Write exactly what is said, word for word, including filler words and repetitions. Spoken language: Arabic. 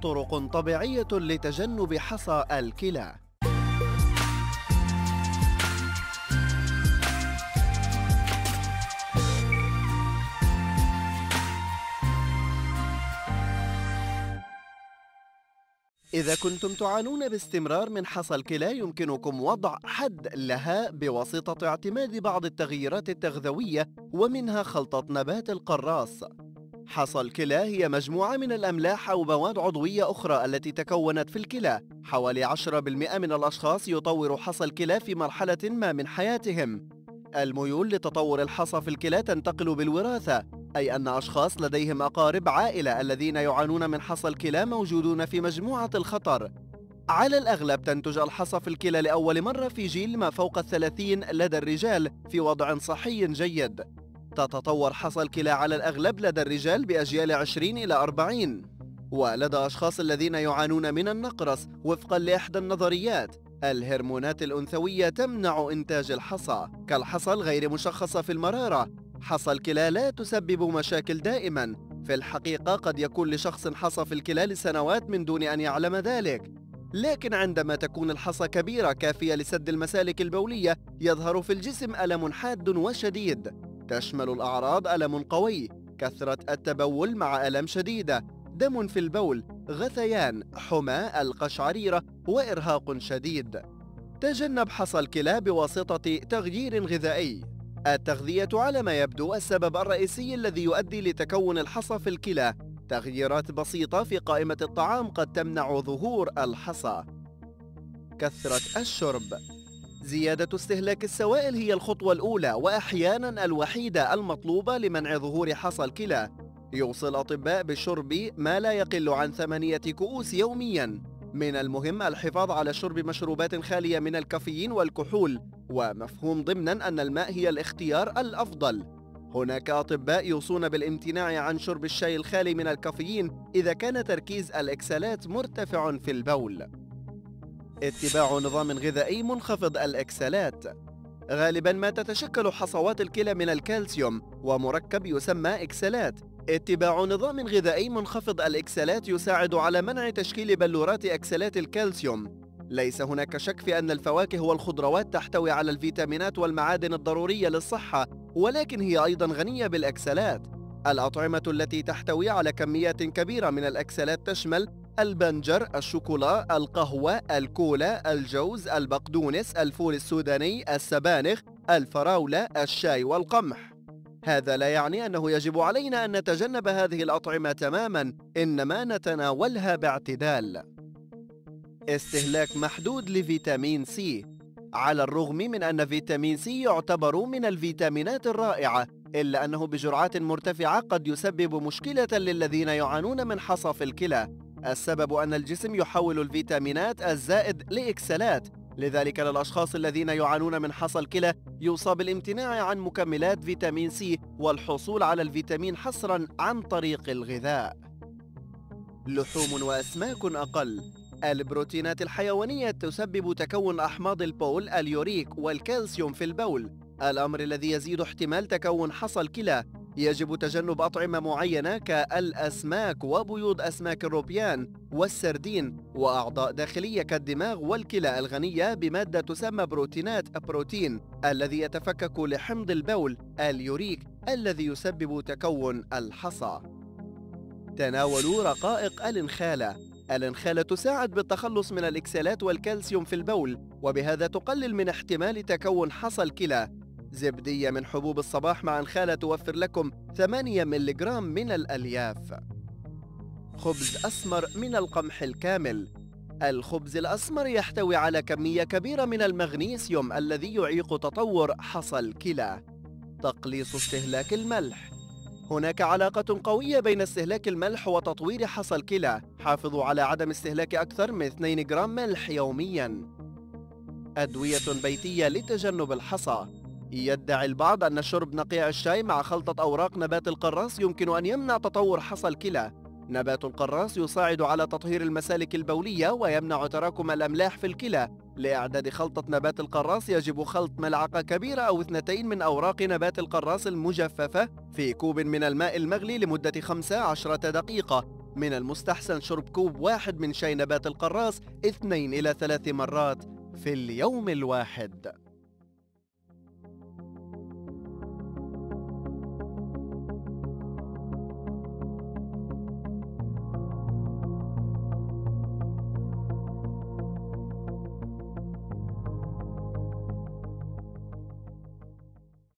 طرق طبيعية لتجنب حصى الكلى. إذا كنتم تعانون باستمرار من حصى الكلى، يمكنكم وضع حد لها بواسطة اعتماد بعض التغييرات التغذوية، ومنها خلطة نبات القراص. حصى الكلى هي مجموعة من الأملاح أو مواد عضوية أخرى التي تكونت في الكلى. حوالي عشرة بالمئة من الأشخاص يطور حصى الكلى في مرحلة ما من حياتهم. الميول لتطور الحصى في الكلى تنتقل بالوراثة، أي أن أشخاص لديهم أقارب عائلة الذين يعانون من حصى الكلى موجودون في مجموعة الخطر. على الأغلب تنتج الحصى في الكلى لأول مرة في جيل ما فوق الثلاثين لدى الرجال في وضع صحي جيد. تتطور حصى الكلى على الأغلب لدى الرجال بأجيال عشرين إلى أربعين، ولدى أشخاص الذين يعانون من النقرس وفقا لإحدى النظريات الهرمونات الأنثوية تمنع إنتاج الحصى، كالحصى الغير مشخصة في المرارة. حصى الكلى لا تسبب مشاكل دائما. في الحقيقة قد يكون لشخص حصى في الكلى لسنوات من دون أن يعلم ذلك، لكن عندما تكون الحصى كبيرة كافية لسد المسالك البولية يظهر في الجسم ألم حاد وشديد. تشمل الأعراض ألم قوي، كثرة التبول مع ألم شديدة، دم في البول، غثيان، حمى، القشعريرة، وإرهاق شديد. تجنب حصى الكلى بواسطة تغيير غذائي. التغذية على ما يبدو السبب الرئيسي الذي يؤدي لتكون الحصى في الكلى. تغييرات بسيطة في قائمة الطعام قد تمنع ظهور الحصى. كثرة الشرب. زيادة استهلاك السوائل هي الخطوة الأولى وأحياناً الوحيدة المطلوبة لمنع ظهور حصى الكلى. يوصي الأطباء بشرب ما لا يقل عن ثمانية كؤوس يومياً. من المهم الحفاظ على شرب مشروبات خالية من الكافيين والكحول، ومفهوم ضمناً أن الماء هي الاختيار الأفضل. هناك أطباء يوصون بالامتناع عن شرب الشاي الخالي من الكافيين إذا كان تركيز الإكسالات مرتفع في البول. اتباع نظام غذائي منخفض الإكسالات. غالباً ما تتشكل حصوات الكلى من الكالسيوم ومركب يسمى إكسالات. اتباع نظام غذائي منخفض الإكسالات يساعد على منع تشكيل بلورات إكسالات الكالسيوم. ليس هناك شك في أن الفواكه والخضروات تحتوي على الفيتامينات والمعادن الضرورية للصحة، ولكن هي أيضاً غنية بالأكسالات. الأطعمة التي تحتوي على كميات كبيرة من الأكسالات تشمل البنجر، الشوكولا، القهوة، الكولا، الجوز، البقدونس، الفول السوداني، السبانخ، الفراولة، الشاي والقمح. هذا لا يعني أنه يجب علينا أن نتجنب هذه الأطعمة تماماً، إنما نتناولها باعتدال. استهلاك محدود لفيتامين سي. على الرغم من أن فيتامين سي يعتبر من الفيتامينات الرائعة، إلا أنه بجرعات مرتفعة قد يسبب مشكلة للذين يعانون من حصى في الكلى. السبب أن الجسم يحول الفيتامينات الزائد لإكسالات، لذلك للأشخاص الذين يعانون من حصى الكلى يوصى بالامتناع عن مكملات فيتامين سي والحصول على الفيتامين حصراً عن طريق الغذاء. لحوم وأسماك أقل. البروتينات الحيوانية تسبب تكون أحماض البول، اليوريك والكالسيوم في البول، الأمر الذي يزيد احتمال تكون حصى الكلى. يجب تجنب أطعمة معينة كالأسماك وبيوض أسماك الروبيان والسردين، وأعضاء داخلية كالدماغ والكلى الغنية بمادة تسمى بروتينات بروتين الذي يتفكك لحمض البول، اليوريك الذي يسبب تكون الحصى. تناولوا رقائق الإنخالة. الإنخالة تساعد بالتخلص من الإكسالات والكالسيوم في البول، وبهذا تقلل من احتمال تكون حصى الكلى. زبدية من حبوب الصباح مع إنخالة توفر لكم ثمانية ملغرام من الألياف. خبز أسمر من القمح الكامل. الخبز الأسمر يحتوي على كمية كبيرة من المغنيسيوم الذي يعيق تطور حصى الكلى. تقليص استهلاك الملح. هناك علاقة قوية بين استهلاك الملح وتطوير حصى الكلى. حافظوا على عدم استهلاك أكثر من اثنين جرام ملح يومياً. أدوية بيتية لتجنب الحصى. يدعي البعض أن شرب نقيع الشاي مع خلطة أوراق نبات القراص يمكن أن يمنع تطور حصى الكلى. نبات القراص يساعد على تطهير المسالك البولية ويمنع تراكم الأملاح في الكلى. لإعداد خلطة نبات القراص يجب خلط ملعقة كبيرة أو اثنتين من أوراق نبات القراص المجففة في كوب من الماء المغلي لمدة خمسة عشر دقيقة، من المستحسن شرب كوب واحد من شاي نبات القراص اثنين إلى ثلاث مرات في اليوم الواحد.